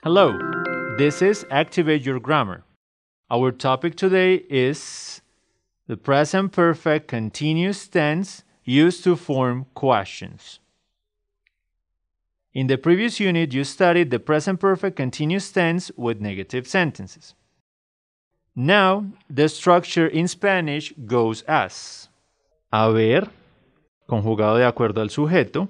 Hello, this is Activate Your Grammar. Our topic today is the present perfect continuous tense used to form questions. In the previous unit, you studied the present perfect continuous tense with negative sentences. Now, the structure in Spanish goes as haber, conjugado de acuerdo al sujeto,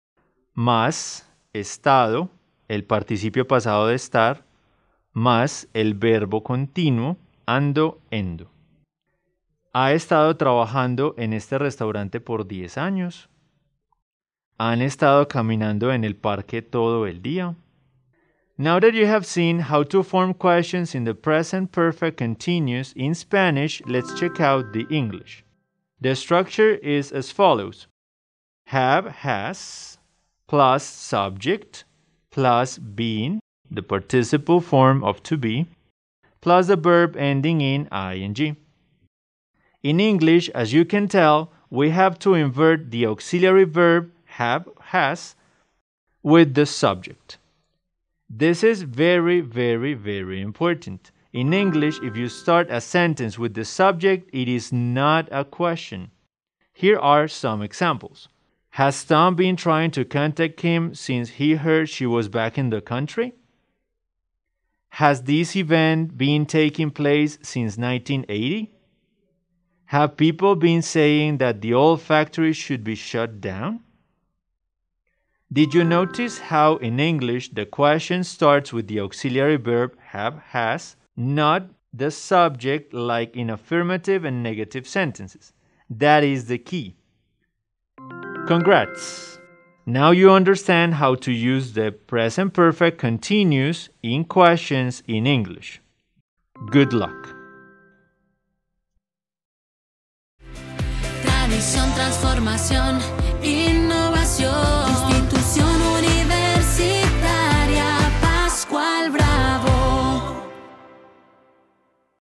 más estado, el participio pasado de estar, más el verbo continuo, ando, endo. Ha estado trabajando en este restaurante por 10 años. Han estado caminando en el parque todo el día. Now that you have seen how to form questions in the present perfect continuous in Spanish, let's check out the English. The structure is as follows. Have, has, plus subject, plus being, the participle form of to be, plus the verb ending in ing. In English, as you can tell, we have to invert the auxiliary verb have, has with the subject. This is very, very, very important. In English, if you start a sentence with the subject, it is not a question. Here are some examples. Has Tom been trying to contact Kim since he heard she was back in the country? Has this event been taking place since 1980? Have people been saying that the old factory should be shut down? Did you notice how in English the question starts with the auxiliary verb have, has, not the subject like in affirmative and negative sentences? That is the key. Congrats! Now you understand how to use the present perfect continuous in questions in English. Good luck! Tradición, transformación.